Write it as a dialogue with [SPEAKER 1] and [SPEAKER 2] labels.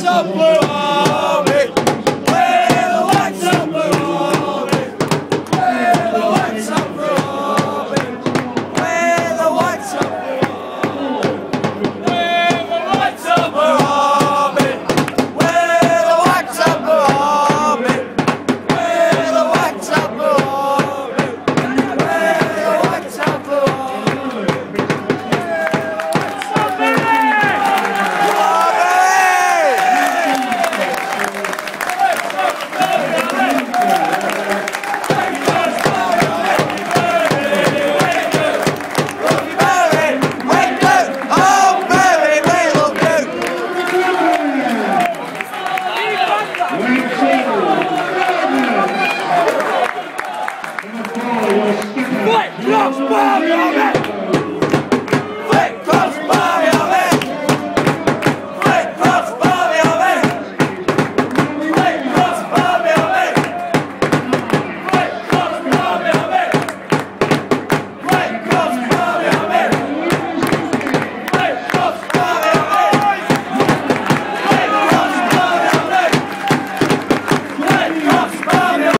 [SPEAKER 1] and blue army. We're the white and blue army. We're the white and blue army. We're the white and blue army. We're the white and blue army. We're the white and blue army. We're the white and blue army. We're the white and blue army.
[SPEAKER 2] Fight, Ross, Bob,